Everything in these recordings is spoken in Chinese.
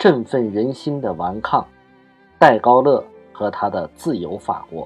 振奋人心的顽抗，戴高乐和他的自由法国。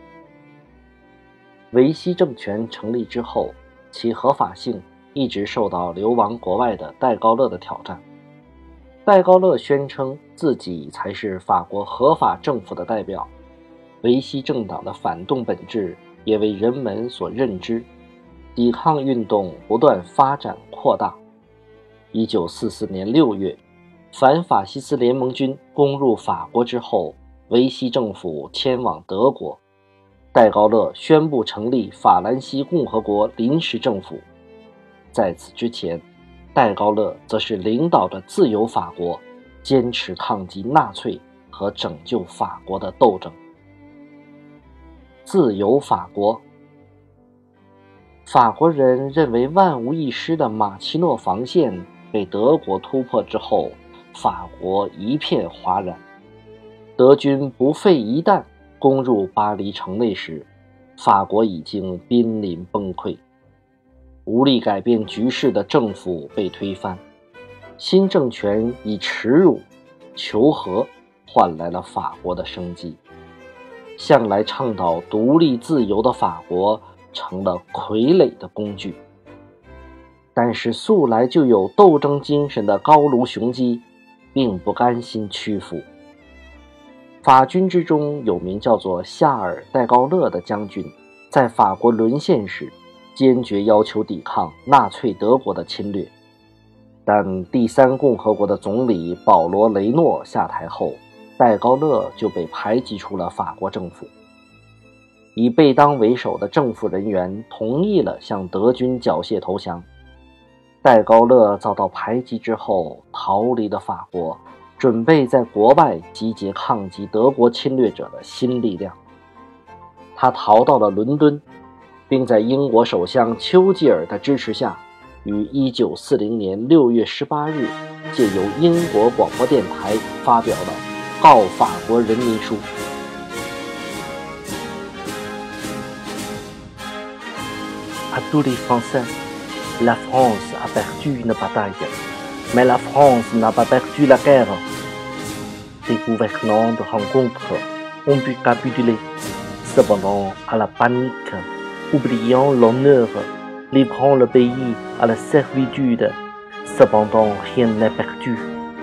维希政权成立之后，其合法性一直受到流亡国外的戴高乐的挑战。戴高乐宣称自己才是法国合法政府的代表，维希政党的反动本质也为人们所认知，抵抗运动不断发展扩大。1944年6月，反法西斯联盟军攻入法国之后，维希政府迁往德国，戴高乐宣布成立法兰西共和国临时政府。在此之前，戴高乐则是领导着自由法国，坚持抗击纳粹和拯救法国的斗争。自由法国，法国人认为万无一失的马奇诺防线被德国突破之后，法国一片哗然。德军不费一弹攻入巴黎城内时，法国已经濒临崩溃。无力改变局势的政府被推翻，新政权以耻辱、求和换来了法国的生机。向来倡导独立自由的法国成了傀儡的工具。但是素来就有斗争精神的高卢雄鸡并不甘心屈服。法军之中有名叫做夏尔·戴高乐的将军，在法国沦陷时坚决要求抵抗纳粹德国的侵略。但第三共和国的总理保罗·雷诺下台后，戴高乐就被排挤出了法国政府。以贝当为首的政府人员同意了向德军缴械投降。戴高乐遭到排挤之后，逃离了法国，准备在国外集结抗击德国侵略者的新力量。他逃到了伦敦，并在英国首相丘吉尔的支持下，于1940年6月18日借由英国广播电台发表了告法国人民书。 À tous les Français, la France a perdu une bataille, mais la France n'a pas perdu la guerre. Les gouvernants de rencontre ont pu capituler, cependant à la panique, oubliant l'honneur, livrant le pays à la servitude, cependant rien n'est perdu.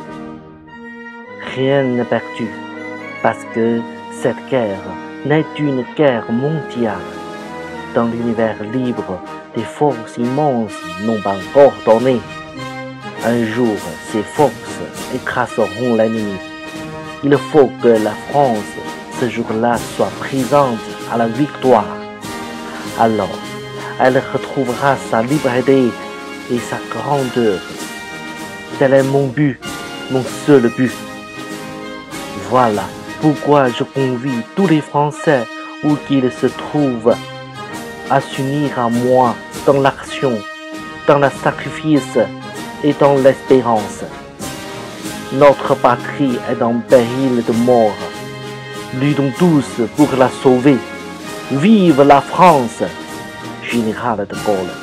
Rien n'est perdu, parce que cette guerre n'est une guerre mondiale.Dans l'univers libre, des forces immenses n'ont pas ordonné. Un jour, ces forces écraseront l'ennemi. Il faut que la France, ce jour-là, soit présente à la victoire. Alors, elle retrouvera sa liberté et sa grandeur. Tel est mon but, mon seul but. Voilà pourquoi je convie tous les Français, où qu'ils se trouvent,à s'unir à moi dans l'action, dans le sacrifice et dans l'espérance. Notre patrie est en péril de mort. Luttons tous pour la sauver. Vive la France! Général de Gaulle。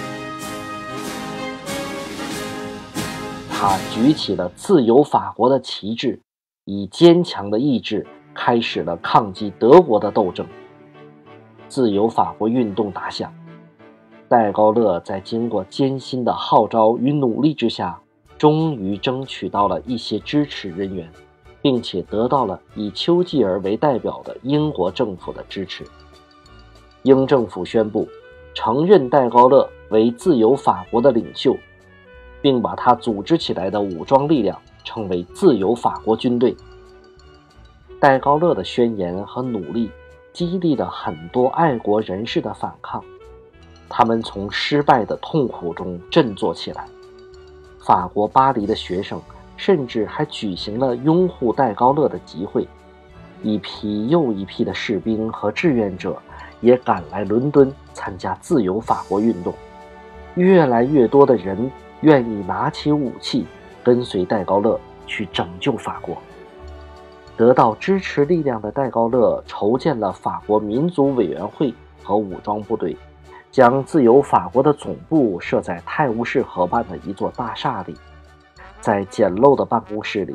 他举起了自由法国的旗帜，以坚强的意志开始了抗击德国的斗争。自由法国运动打响，戴高乐在经过艰辛的号召与努力之下，终于争取到了一些支持人员，并且得到了以丘吉尔为代表的英国政府的支持。英政府宣布承认戴高乐为自由法国的领袖，并把他组织起来的武装力量称为自由法国军队。戴高乐的宣言和努力激励了很多爱国人士的反抗，他们从失败的痛苦中振作起来。法国巴黎的学生甚至还举行了拥护戴高乐的集会，一批又一批的士兵和志愿者也赶来伦敦参加自由法国运动。越来越多的人愿意拿起武器，跟随戴高乐去拯救法国。得到支持力量的戴高乐筹建了法国民族委员会和武装部队，将自由法国的总部设在泰晤士河畔的一座大厦里。在简陋的办公室里，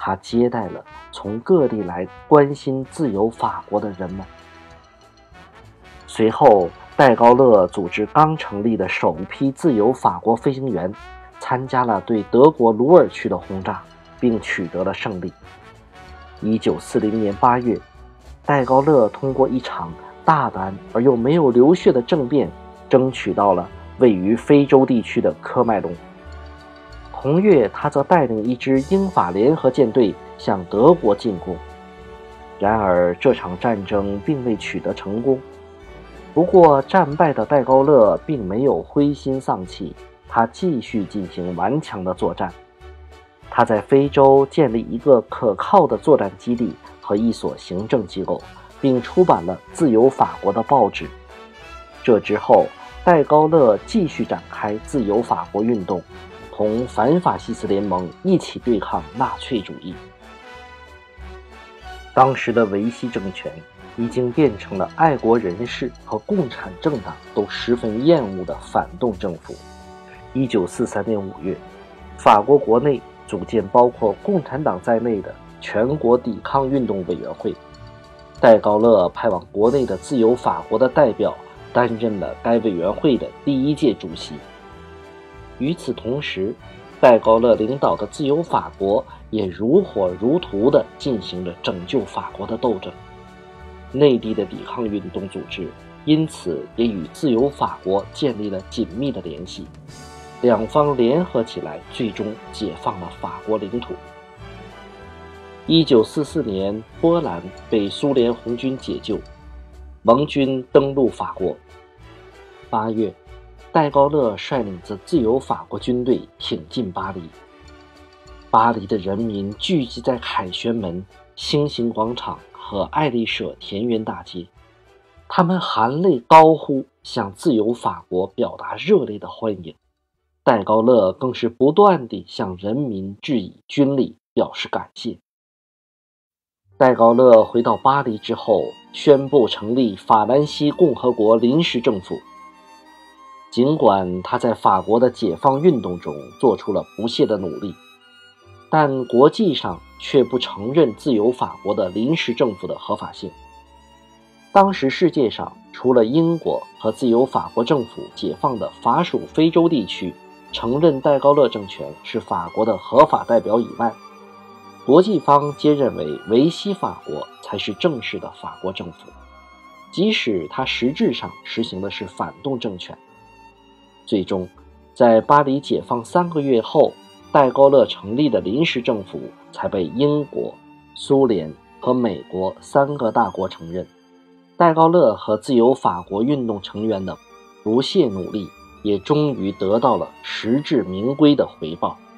他接待了从各地来关心自由法国的人们。随后，戴高乐组织刚成立的首批自由法国飞行员参加了对德国鲁尔区的轰炸，并取得了胜利。1940年8月，戴高乐通过一场大胆而又没有流血的政变，争取到了位于非洲地区的科麦隆。同月，他则带领一支英法联合舰队向德国进攻。然而，这场战争并未取得成功。不过，战败的戴高乐并没有灰心丧气，他继续进行顽强的作战。他在非洲建立一个可靠的作战基地和一所行政机构，并出版了自由法国的报纸。这之后，戴高乐继续展开自由法国运动，同反法西斯联盟一起对抗纳粹主义。当时的维希政权已经变成了爱国人士和共产政党都十分厌恶的反动政府。1943年5月，法国国内组建包括共产党在内的全国抵抗运动委员会。戴高乐派往国内的自由法国的代表担任了该委员会的第一届主席。与此同时，戴高乐领导的自由法国也如火如荼地进行着拯救法国的斗争。内地的抵抗运动组织因此也与自由法国建立了紧密的联系，两方联合起来，最终解放了法国领土。1944年，波兰被苏联红军解救，盟军登陆法国。8月，戴高乐率领着自由法国军队挺进巴黎。巴黎的人民聚集在凯旋门、星星广场和爱丽舍田园大街，他们含泪高呼，向自由法国表达热烈的欢迎。戴高乐更是不断地向人民致以军礼，表示感谢。戴高乐回到巴黎之后，宣布成立法兰西共和国临时政府。尽管他在法国的解放运动中做出了不懈的努力，但国际上却不承认自由法国的临时政府的合法性。当时世界上除了英国和自由法国政府解放的法属非洲地区承认戴高乐政权是法国的合法代表以外，国际方皆认为维希法国才是正式的法国政府，即使它实质上实行的是反动政权。最终，在巴黎解放3个月后，戴高乐成立的临时政府才被英国、苏联和美国3个大国承认。戴高乐和自由法国运动成员的不懈努力，也终于得到了实至名归的回报。